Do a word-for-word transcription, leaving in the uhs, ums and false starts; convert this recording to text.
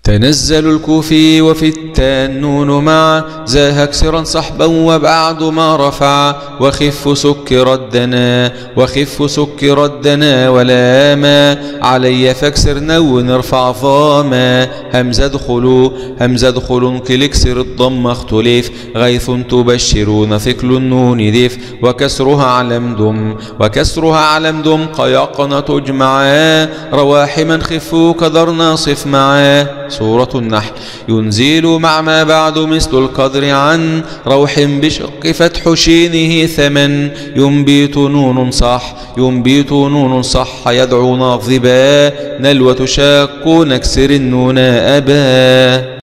تنزل الكوفي وفي التاء نون مع زاها اكسرا صحبا وبعد ما رفع وخف سكر الدنا وخف سكر الدنا ولا ما علي فاكسر نون ارفع ضاما همزة ادخلوا همزة ادخلوا كلكسر الضم اختلف غيث تبشرون ثقل النون دف وكسرها علم دم وكسرها علم دم قيقن تجمعا رواحما خفوا كذرنا صف معا. سورة النحل. ينزل مع ما بعد مثل القدر عن روح بشق فتح شينه ثمن ينبيت نون صح ينبيت نون صح يدعو ناظبا نلوة شاق نكسر النون أبا.